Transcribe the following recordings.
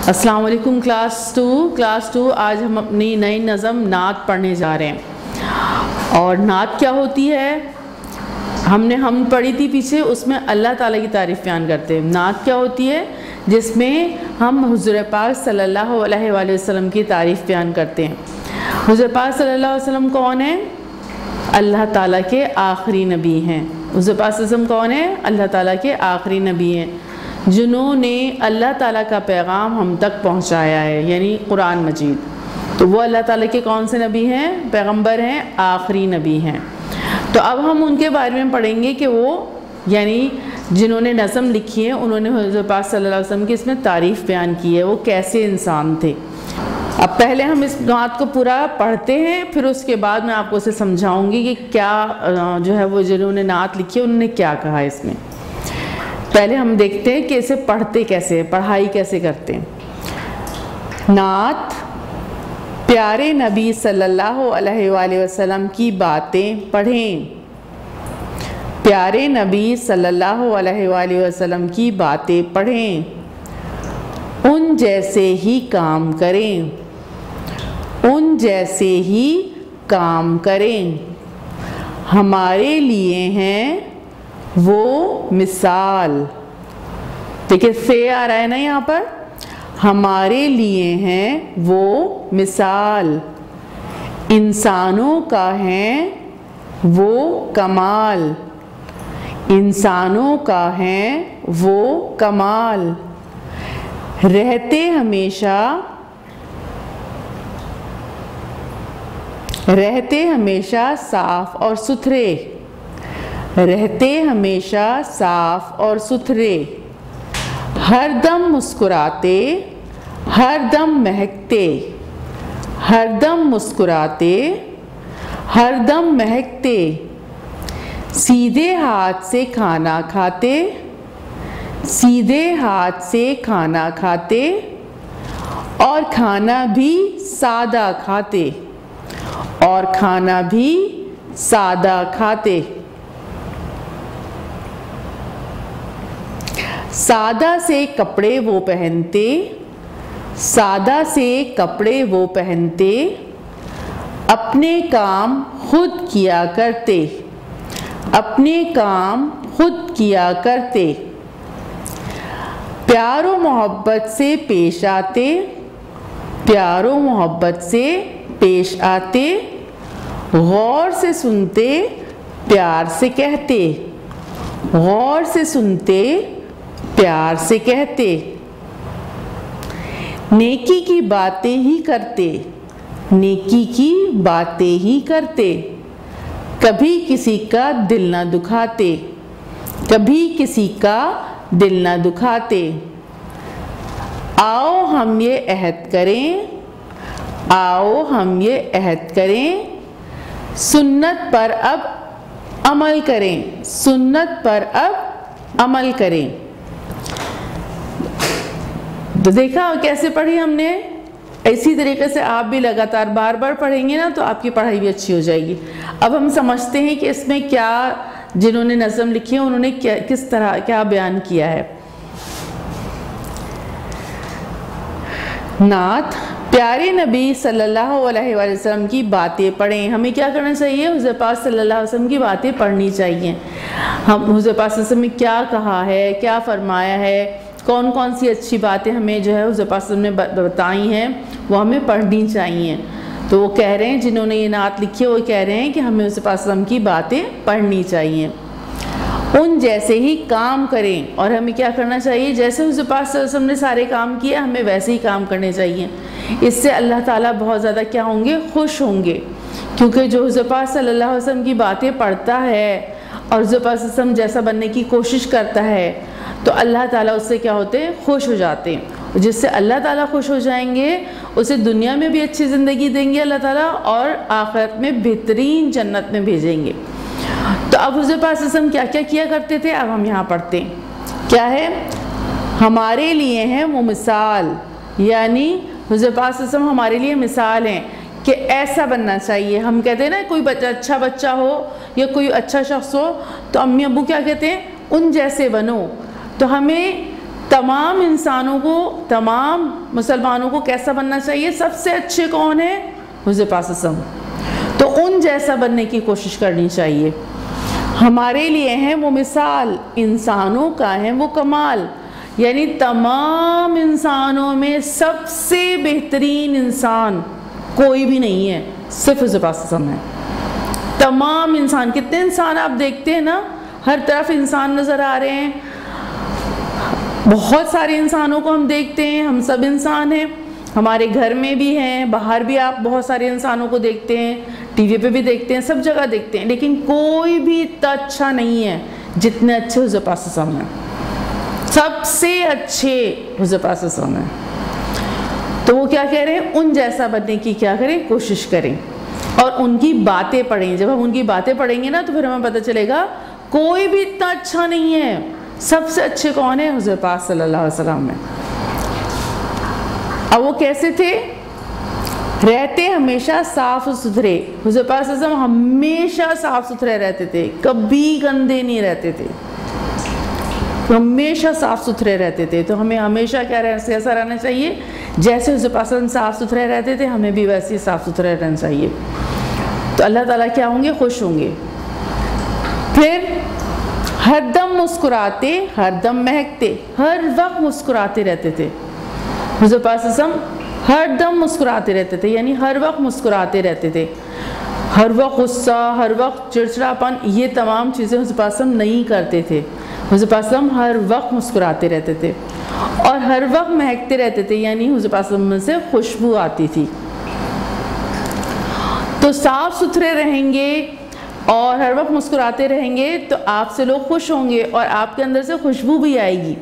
السلام علیکم class to آج ہم اپنی نئی نظم نعت پڑھنے جا رہے ہیں۔ اور نعت کیا ہوتی ہے؟ ہم پڑھی تھی پیچھے، اس میں اللہ تعالیٰ کی تعریف بیان کرتے ہیں۔ نعت کیا ہوتی ہے؟ جس میں ہم حضور پاک صلی اللہ علیہ وآلہ وسلم کی تعریف بیان کرتے ہیں۔ حضور پاک صلی اللہ علیہ وسلم کون ہیں؟ اللہ تعالیٰ کے آخری نبی ہیں۔ حضور پاک صلی اللہ علیہ وسلم کون ہیں؟ اللہ تعالیٰ کے آخری نبی ہیں، جنہوں نے اللہ تعالیٰ کا پیغام ہم تک پہنچایا ہے، یعنی قرآن مجید۔ تو وہ اللہ تعالیٰ کے کون سے نبی ہیں؟ پیغمبر ہیں، آخری نبی ہیں۔ تو اب ہم ان کے بارے میں پڑھیں گے کہ وہ یعنی جنہوں نے نظم لکھی ہے، انہوں نے حضور پاک صلی اللہ علیہ وسلم کی اس میں تعریف بیان کی ہے، وہ کیسے انسان تھے۔ اب پہلے ہم اس نعت کو پورا پڑھتے ہیں، پھر اس کے بعد میں آپ کو اسے سمجھاؤں گی کہ کیا جو ہے وہ جنہوں نے نعت لکھی ہے انہوں نے کیا کہا اس میں۔ پہلے ہم دیکھتے ہیں کہ اسے پڑھتے کیسے ہیں، پڑھائی کیسے کرتے ہیں۔ نعت پیارے نبی صلی اللہ علیہ وآلہ وسلم کی باتیں پڑھیں، پیارے نبی صلی اللہ علیہ وآلہ وسلم کی باتیں پڑھیں، ان جیسے ہی کام کریں، ان جیسے ہی کام کریں، ہمارے لیے ہیں وہ مثال۔ دیکھیں سے آ رہا ہے نا یہاں پر، ہمارے لیے ہیں وہ مثال، انسانوں کا ہے وہ کمال، انسانوں کا ہے وہ کمال، رہتے ہمیشہ صاف اور ستھرے، رہتے ہمیشہ صاف اور ستھرے، ہر دم مسکراتے، ہر دم مہکتے، ہر دم مسکراتے، ہر دم مہکتے، سیدھے ہاتھ سے کھانا کھاتے، سیدھے ہاتھ سے کھانا کھاتے، اور کھانا بھی سادہ کھاتے، اور کھانا بھی سادہ کھاتے، سادہ سے کپڑے وہ پہنتے، سادہ سے کپڑے وہ پہنتے، اپنے کام خود کیا کرتے، اپنے کام خود کیا کرتے، پیار و محبت سے پیش آتے، پیار و محبت سے پیش آتے، غور سے سنتے، پیار سے کہتے، غور سے سنتے، پیار سے کہتے، نیکی کی باتیں ہی کرتے، نیکی کی باتیں ہی کرتے، کبھی کسی کا دل نہ دکھاتے، کبھی کسی کا دل نہ دکھاتے، آؤ ہم یہ عہد کریں، آؤ ہم یہ عہد کریں، سنت پر اب عمل کریں، سنت پر اب عمل کریں۔ تو دیکھا کیسے پڑھی ہم نے؟ اسی طریقے سے آپ بھی لگاتار بار بار پڑھیں گے نا تو آپ کی پڑھائی بھی اچھی ہو جائے گی۔ اب ہم سمجھتے ہیں کہ اس میں کیا جنہوں نے نظم لکھی ہے انہوں نے کس طرح کیا بیان کیا ہے۔ نعت پیارے نبی صلی اللہ علیہ وآلہ وسلم کی باتیں پڑھیں۔ ہمیں کیا کرنا چاہیے؟ حضور پاک صلی اللہ علیہ وسلم کی باتیں پڑھنی چاہیے۔ ہم حضور پاک صلی اللہ علیہ وسلم نے کیا کہا ہے، کیا فرمایا ہے، کون کون سی اچھی باتیں ہمیں جو ہے حضور پاک صلی اللہ علیہ وسلم نے بتائی ہیں، وہ ہمیں پڑھنی چاہیے۔ تو وہ کہہ رہے ہیں، جنہوں نے یہ نعت لکھی ہے وہ کہہ رہے ہیں کہ ہمیں حضور پاک صلی اللہ علیہ وسلم کی باتیں پڑھنی چاہیے، ان جیسے ہی کام کریں۔ اور ہمیں کیا کرنا چاہیے؟ جیسے حضور پاک صلی اللہ علیہ وسلم نے سارے کام کیے ہمیں ویسے ہی کام کرنے چاہیے۔ اس سے اللہ تعالیٰ بہت زیادہ کیا ہوں گے؟ خوش ہوں گے، کیونکہ جو حضور پاک صلی اللہ علیہ وسلم کی باتیں پڑھتا ہے اور حضور پاک صلی اللہ علیہ وسلم جیسا بننے کی کوشش کرتا ہے تو اللہ تعالیٰ اس سے کیا ہوتے ہیں؟ خوش ہو جاتے ہیں۔ جس سے اللہ تعالیٰ خوش ہو جائیں گے اسے دنیا میں بھی اچھی زندگی دیں گے اللہ تعالیٰ، اور آخرت میں بہترین جنت میں بھیجیں گے۔ تو اب حضور پاک صلی اللہ علیہ وسلم کیا کیا کیا کرتے تھے؟ اب ہم یہاں پڑھتے ہیں کیا ہے؟ ہمارے لیے ہیں وہ مثال، یعنی حضور پاک صلی اللہ علیہ وسلم ہمارے لیے مثال ہیں کہ ایسا بننا چاہیے۔ ہم کہتے ہیں نا کوئی اچھا بچہ ہو یا کوئی اچھا شخص ہو تو امی ابو کیا کہتے ہیں؟ ان جیسے بنو۔ تو ہمیں تمام انسانوں کو، تمام مسلمانوں کو کیسا بننا چاہیے؟ سب سے اچھے کون ہیں؟ حضور پاک صلی اللہ علیہ وسلم. تو ان جیسا بننے کی کوشش کرنی چاہیے. ہمارے لیے ہیں وہ مثال، انسانوں کا ہے وہ کمال. یعنی تمام انسانوں میں سب سے بہترین انسان کوئی بھی نہیں ہے، صرف حضور پاک صلی اللہ علیہ وسلم ہے. تمام انسان، کتنے انسان آپ دیکھتے ہیں نا، ہر طرف انسان نظر آ رہے ہیں. بہت سارے انسانوں کو ہم دیکھتے ہیں، ہم سب انسان ہیں، ہمارے گھر میں بھی ہیں، باہر بھی آپ بہت سارے انسانوں کو دیکھتے ہیں، ٹی وی پہ بھی دیکھتے ہیں، سب جگہ دیکھتے ہیں. لیکن کوئی بھی اتنا اچھا نہیں ہے جتنے اچھے حضور پاک صلی اللہ علیہ وسلم ہیں. سب سے اچھے حضور پاک صلی اللہ علیہ وسلم ہیں. تو وہ کیا کہہ رہے ہیں؟ ان جیسا بننے کی کیا کریں؟ کوشش کریں اور ان کی باتیں پڑھیں. جب ہم ان کی باتیں پڑھیں گے نا تو پھر ہمیں پتہ چلے گا کوئی بھی اتنا اچھا نہیں ہے. سب سے اچھے کون ہیں؟ حضور پاک صلی اللہ علیہ وسلم میں. اب وہ کیسے تھے؟ رہتے ہمیشہ صاف ستھرے. حضور پاک صلی اللہ علیہ وسلم ہمیشہ صاف ستھرے رہتے تھے، کبھی گندے نہیں رہتے تھے، ہمیشہ صاف ستھرے رہتے تھے. تو ہمیں ہمیشہ کیا ایسا رہنا چاہیے جیسے حضور پاک صلی اللہ علیہ وسلم صاف ستھرے رہتے تھے، ہمیں بھی ویسے ہی صاف ستھرے رہنا چاہیے. تو اللہ تعالیٰ کیا ہوں گے؟ خوش ہوں گے. پھر ہر دم مسکراتے، ہر دم مہکتے، ہر وقت مسکراتے رہتے تھے. حضور پاک صلی اللہ علیہ وسلم ہر دم مسکراتے رہتے تھے، یعنی ہر وقت مسکراتے رہتے تھے. ہر وقت غصہ، ہر وقت چڑچڑاپن، یہ تمام چیزیں حضور پاک صلی اللہ علیہ وسلم نہیں کرتے تھے. حضور پاک صلی اللہ علیہ وسلم ہر وقت مسکراتے رہتے تھے اور ہر وقت مہکتے رہتے تھے، یعنی حضور پاک صلی اللہ علیہ وسلم سے خوشبو آتی تھی. تو صاف ستھرے رہیں گے اور ہر وقت مسکراتے رہیں گے تو آپ سے لوگ خوش ہوں گے اور آپ کے اندر سے خوشبو بھی آئے گی.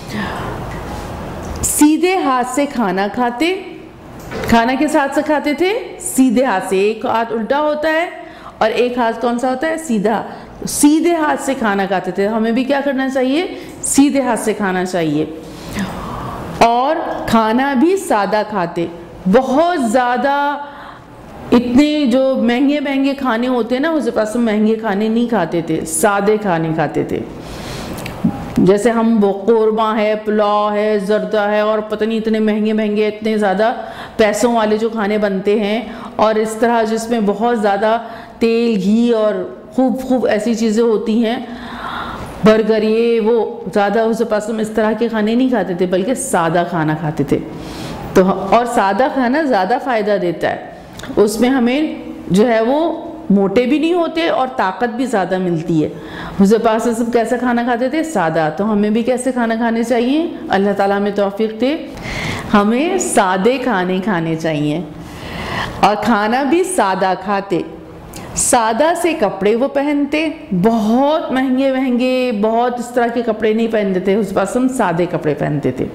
سیدھے ہاتھ سے کھانا کھاتے. کھانا کس ہاتھ سے کھاتے تھے؟ سیدھے ہاتھ سے. ایک ہاتھ الٹا ہوتا ہے اور ایک ہاتھ کون سا ہوتا ہے؟ سیدھا. سیدھے ہاتھ سے کھانا کھاتے تھے. ہمیں بھی کیا کرنا چاہیے؟ سیدھے ہاتھ سے کھانا چاہیے. اور کھانا بھی سادہ کھاتے. بہت زیادہ اتنے جو مہنگے مہنگے کھانے ہوتے ہیں نا، حضور پاک مہنگے کھانے نہیں کھاتے تھے، سادے کھانے کھاتے تھے. جیسے ہم وہ قورمہ ہے، پلاؤ ہے، زردہ ہے اور پتہ نہیں اتنے مہنگے مہنگے اتنے زیادہ پیسوں والے جو کھانے بنتے ہیں اور اس طرح جس میں بہت زیادہ تیل گھی اور خوب ایسی چیزیں ہوتی ہیں، برگر یہ وہ، زیادہ حضور پاک اس طرح کے کھانے نہیں کھاتے تھے بلکہ سادہ کھانا کھاتے تھے. تو اور سادہ کھانا زیادہ فائدہ دیتا ہے، اس میں ہمیں جو ہے وہ موٹے بھی نہیں ہوتے اور طاقت بھی زیادہ ملتی ہے. حضور پاک صلی اللہ علیہ وسلم کیسا کھانا کھاتے تھے؟ سادہ. تو ہمیں بھی کیسے کھانا کھانے چاہیے؟ اللہ تعالیٰ ہمیں توفیق دے، ہمیں سادے کھانے کھانے چاہیے اور کھانا بھی سادہ کھاتے. سادہ سے کپڑے وہ پہنتے، بہت مہنگے مہنگے بہت اس طرح کے کپڑے نہیں پہنتے تھے. حضور پاک صلی اللہ علیہ وسلم سادے کپڑے پہنتے تھے.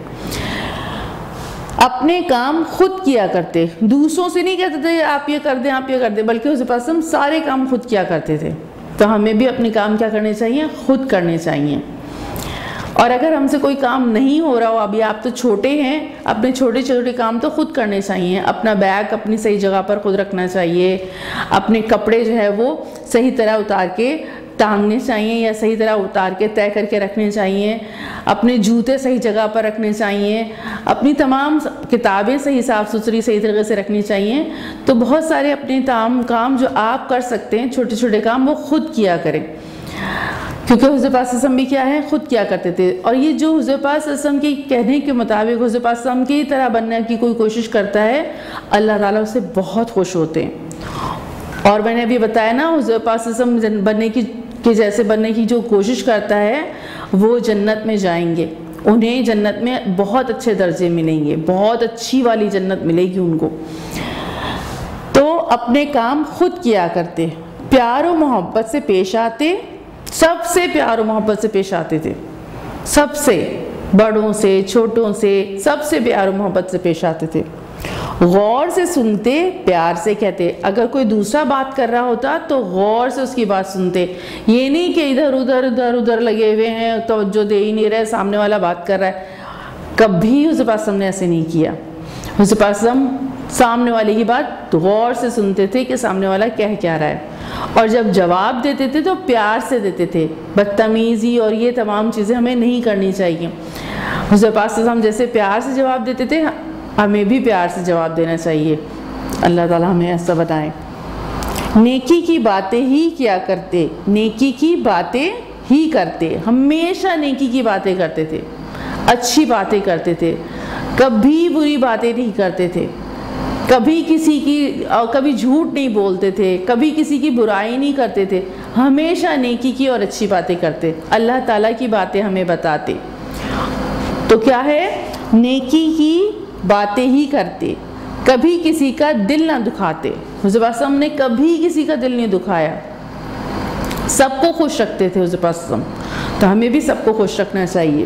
اپنے کام خود کیا کرتے، دوسروں سے نہیں کہتے تھے آپ یہ کر دیں آپ یہ کر دیں، بلکہ حضور پاک صلی اللہ علیہ وسلم سارے کام خود کیا کرتے تھے. تو ہمیں بھی اپنے کام کیا کرنے چاہیے؟ خود کرنے چاہیے. اور اگر ہم سے کوئی کام نہیں ہو رہا ہو، ابھی آپ تو چھوٹے ہیں، اپنے چھوٹے چھوٹے کام تو خود کرنے چاہیے. اپنا بیگ اپنی صحیح جگہ پر خود رکھنا چاہیے، اپنے کپڑے جو ہے وہ صحیح طرح اتار کے ٹانگنے چاہیے یا صحیح طرح اتار کے طے کر کے رکھنے چاہیے، اپنے جوتے صحیح جگہ پر رکھنے چاہیے، اپنی تمام کتابیں صحیح صاف ستھری صحیح طریقے سے رکھنی چاہیے. تو بہت سارے اپنے کام جو آپ کر سکتے ہیں، چھوٹے چھوٹے کام، وہ خود کیا کریں، کیونکہ حضور پاک صلی اللہ علیہ وسلم بھی کیا ہے؟ خود کیا کرتے تھے. اور یہ جو حضور پاک صلی اللہ علیہ وسلم کی کہنے کے مطابق حضور پاک صلی اللہ علیہ وسلم کی طرح بننے کی کوئی کوشش کرتا ہے، اللہ تعالیٰ اس سے بہت خوش ہوتے ہیں. اور میں نے ابھی بتایا نا، حضور پاک صلی اللہ علیہ وسلم بننے کی جیسے بننے کی جو کوشش کرتا ہے وہ جنت میں جائیں گے، انہیں جنت میں بہت اچھے درجے ملیں گے، بہت اچھی والی جنت ملے گی ان کو. تو اپنے کام خود کیا کرتے، پیار و محبت سے پیش آتے. سب سے پیار و محبت سے پیش آتے تھے، سب سے، بڑوں سے چھوٹوں سے، سب سے پیار و محبت سے پیش آتے تھے. غور سے سنتے، پیار سے کہتے. اگر کوئی دوسرا بات کر رہا ہوتا تو غور سے اس کی بات سنتے، یہ نہیں کہ ادھر ادھر لگے ہوئے ہیں، توجہ دے ہی نہیں رہے، سامنے والا بات کر رہا ہے. کبھی حضور پاک صلی اللہ علیہ وسلم نے ایسے نہیں کیا. حضور پاک صلی اللہ علیہ وسلم سامنے والے کی بات غور سے سنتے تھے کہ سامنے والا کہہ کیا رہا ہے، اور جب جواب دیتے تھے تو پیار سے دیتے تھے. بدتمیزی اور یہ تمام چیزیں ہمیں نہیں کرنی چاہیے. حضور پاک صلی اللہ علیہ وسلم جیسے پیار سے جواب دیتے تھے ہمیں بھی پیار سے جواب دینا چاہیے. اللہ تعالیٰ ہمیں ایسا بتائیں. نیکی کی باتیں ہی کیا کرتے, نیکی کی باتیں ہی کرتے, ہمیشہ نیکی کی باتیں کرتے تھے, اچھی باتیں کرتے تھے, کبھی بری باتیں نہیں کرتے تھے, کبھی کسی کی کبھی جھوٹ نہیں بولتے تھے, کبھی کسی کی برائی نہیں کرتے تھے, ہمیشہ نیکی کی اور اچھی باتیں کرتے, اللہ تعالیٰ کی باتیں ہمیں بتاتے. تو کیا ہے, نیکی کی باتیں ہی کرتے, کبھی کسی کا دل نہ دکھاتے. حضور پاک صلی اللہ علیہ وسلم نے کبھی کسی کا دل نہیں دکھایا, سب کو خوش رکھتے تھے حضور پاک صلی اللہ علیہ وسلم. تو ہمیں بھی سب کو خوش رکھنا چاہیے.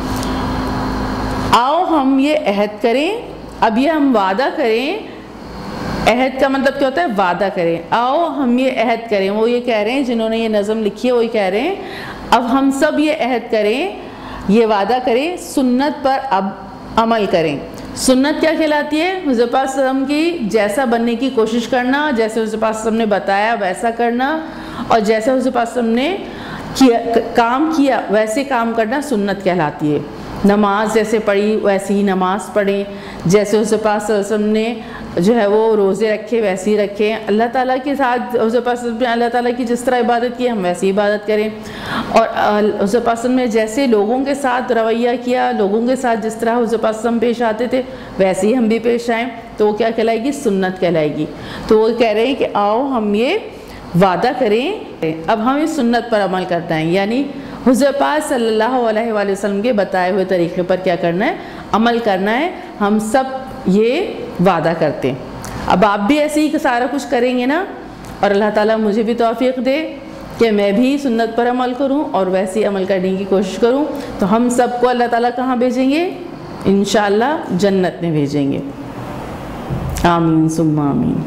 آؤ ہم یہ عہد کریں, اب یہ ہم وعدہ کریں. عہد کا مطلب کیا ہوتا ہے؟ وعدہ کریں. آؤ ہم یہ عہد کریں. وہ یہ کہہ رہے ہیں جنہوں نے یہ نظم لکھی ہے, وہ یہ کہہ رہے ہیں اب ہم سب یہ عہد کریں, یہ وعدہ کریں, سنت پر اب عمل کریں. سنت کیا کہلاتی ہے؟ حضور پاک صلی اللہ علیہ وسلم کی جیسا بننے کی کوشش کرنا, جیسے حضور پاک صلی اللہ علیہ وسلم نے بتایا ویسا کرنا, اور جیسے حضور پاک صلی اللہ علیہ وسلم نے کام کیا ویسے کام کرنا سنت کہلاتی ہے. نماز جیسے پڑھی ویسے ہی نماز پڑھیں, جیسے حضور پاک صلی اللہ علیہ وسلم نے جو ہے وہ روزے رکھے ویسے ہی رکھیں. اللہ تعالیٰ کے ساتھ حضور پاک صلی اللہ علیہ وسلم نے اللہ تعالیٰ کی جس طرح عبادت کی ہم ویسی عبادت کریں, اور حضور پاک صلی اللہ علیہ وسلم نے جیسے لوگوں کے ساتھ رویہ کیا, لوگوں کے ساتھ جس طرح حضور پاک صلی اللہ علیہ وسلم پیش آتے تھے ویسے ہی ہم بھی پیش آئیں. تو وہ کیا کہلائے گی؟ سنت کہلائے گی. تو وہ کہہ رہے ہیں کہ آؤ ہم یہ وعدہ کریں, اب ہم اس سنت پر عمل کرتے ہیں, یعنی حضور پاک صلی اللہ علیہ وآلہ وسلم کے بتائے ہوئے طریقے پر کیا کرنا ہے؟ عمل کرنا ہے. ہم سب یہ وعدہ کرتے ہیں. اب آپ بھی ایسے ہی سارا کچھ کریں گے نا, اور اللہ تعالیٰ مجھے بھی توفیق دے کہ میں بھی سنت پر عمل کروں اور ویسے ہی عمل کرنے کی کوشش کروں, تو ہم سب کو اللہ تعالیٰ کہاں بھیجیں گے؟ انشاءاللہ جنت میں بھیجیں گے. آمین ثم آمین.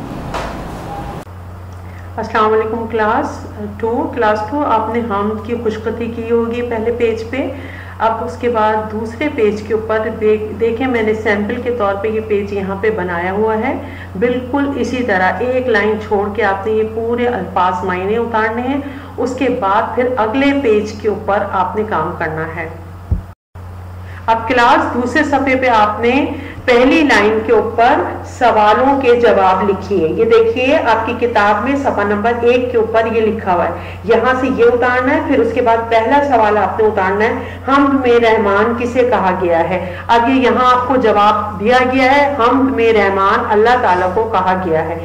السلام علیکم کلاس 2 آپ نے حمد کی خوشخطی کی ہوگی پہلے پیج پہ. اب اس کے بعد دوسرے پیج کے اوپر دیکھیں, میں نے سیمپل کے طور پہ یہ پیج یہاں پہ بنایا ہوا ہے. بالکل اسی طرح ایک لائن چھوڑ کے آپ نے یہ پورے الفاظ معنی اتارنے ہیں. اس کے بعد پھر اگلے پیج کے اوپر آپ نے کام کرنا ہے. اب کلاس دوسرے صفحے پہ آپ نے پہلی لائن کے اوپر سوالوں کے جواب لکھیے. یہ دیکھیے آپ کی کتاب میں صفحہ نمبر 1 کے اوپر یہ لکھا ہوا ہے. یہاں سے یہ اتارنا ہے, پھر اس کے بعد پہلا سوال آپ نے اتارنا ہے, حمد میں رحمان کسے کہا گیا ہے. اب یہ یہاں آپ کو جواب دیا گیا ہے, حمد میں رحمان اللہ تعالیٰ کو کہا گیا ہے.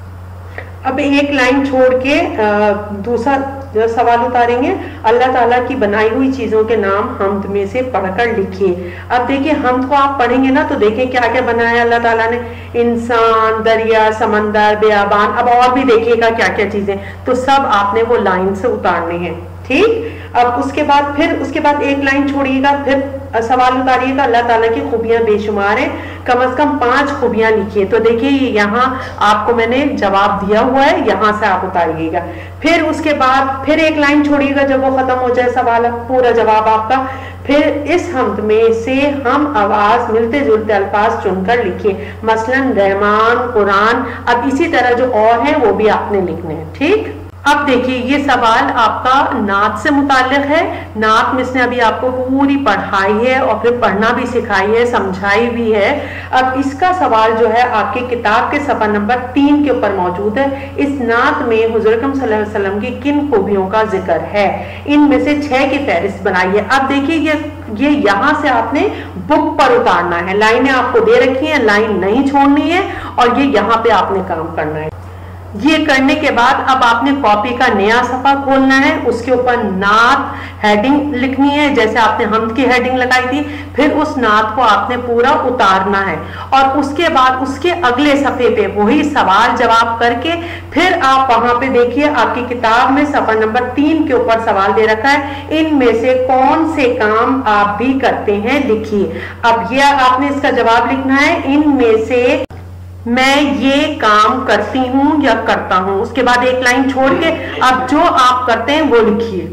اب ایک لائن چھوڑ کے دوسرا سوال اتاریں گے, اللہ تعالیٰ کی بنائی ہوئی چیزوں کے نام حمد میں سے پڑھ کر لکھیے. اب دیکھیں حمد کو آپ پڑھیں گے نا تو دیکھیں کیا کیا بنایا اللہ تعالیٰ نے. انسان, دریا, سمندر, بیابان, اب اور بھی دیکھیے گا کیا کیا چیزیں. تو سب آپ نے وہ لائن سے اتارنے ہیں. ٹھیک. اب اس کے بعد ایک لائن چھوڑیے گا, پھر سوال اتاریے گا. اللہ تعالیٰ کی خوبیاں بے شمار ہیں, کم از کم 5 خوبیاں لکھیے. تو دیکھیے یہاں آپ کو میں نے جواب دیا ہوا ہے, یہاں سے آپ اتاریے گا. پھر اس کے بعد پھر ایک لائن چھوڑیے گا, جب وہ ختم ہو جائے سوال پورا جواب آپ کا. پھر اس حمد میں سے ہم آواز ملتے جلتے الفاظ چن کر لکھیے, مثلا رحمان, قرآن. اب اسی طرح جو اور ہیں وہ بھی آپ نے لکھنے ہیں. ٹھیک. اب دیکھیے یہ سوال آپ کا نعت سے متعلق ہے. نعت میں اس نے ابھی آپ کو پوری پڑھائی ہے اور پھر پڑھنا بھی سکھائی ہے, سمجھائی بھی ہے. اب اس کا سوال جو ہے آپ کی کتاب کے صفحہ نمبر 3 کے اوپر موجود ہے. اس نعت میں حضور اکرم صلی اللہ علیہ وسلم کی کن خوبیوں کا ذکر ہے, ان میں سے 6 کی فہرست بنائی ہے. اب دیکھیے یہ یہاں سے آپ نے بک پر اتارنا ہے. لائنیں آپ کو دے رکھی ہیں, لائن نہیں چھوڑنی ہے, اور یہ یہاں پہ آپ نے کام کرنا ہے. یہ کرنے کے بعد اب آپ نے کاپی کا نیا صفحہ کھولنا ہے, اس کے اوپر نعت ہیڈنگ لکھنی ہے, جیسے آپ نے حمد کی ہیڈنگ لگائی تھی. پھر اس نعت کو آپ نے پورا اتارنا ہے, اور اس کے بعد اس کے اگلے صفحے پہ وہی سوال جواب کر کے پھر آپ وہاں پہ دیکھیے آپ کی کتاب میں صفحہ نمبر 3 کے اوپر سوال دے رکھا ہے, ان میں سے کون سے کام آپ بھی کرتے ہیں لکھیے. اب یہ آپ نے اس کا جواب لکھنا ہے, ان میں سے میں یہ کام کرتی ہوں یا کرتا ہوں. اس کے بعد ایک لائن چھوڑ کے اب جو آپ کرتے ہیں وہ لکھیے.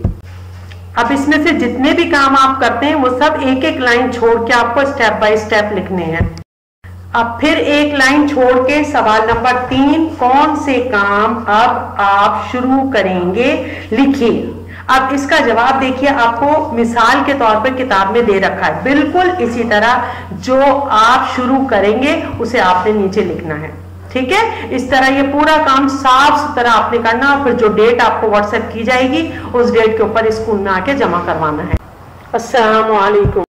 اب اس میں سے جتنے بھی کام آپ کرتے ہیں وہ سب ایک ایک لائن چھوڑ کے آپ کو سٹیپ بائی سٹیپ لکھنے ہیں. اب پھر ایک لائن چھوڑ کے سوال نمبر 3 کون سے کام اب آپ شروع کریں گے لکھیے. अब इसका जवाब देखिए, आपको मिसाल के तौर पर किताब में दे रखा है, बिल्कुल इसी तरह जो आप शुरू करेंगे उसे आपने नीचे लिखना है, ठीक है। इस तरह ये पूरा काम साफ सुथरा आपने करना, और फिर जो डेट आपको व्हाट्सएप की जाएगी उस डेट के ऊपर स्कूल में आके जमा करवाना है। अस्सलाम वालेकुम।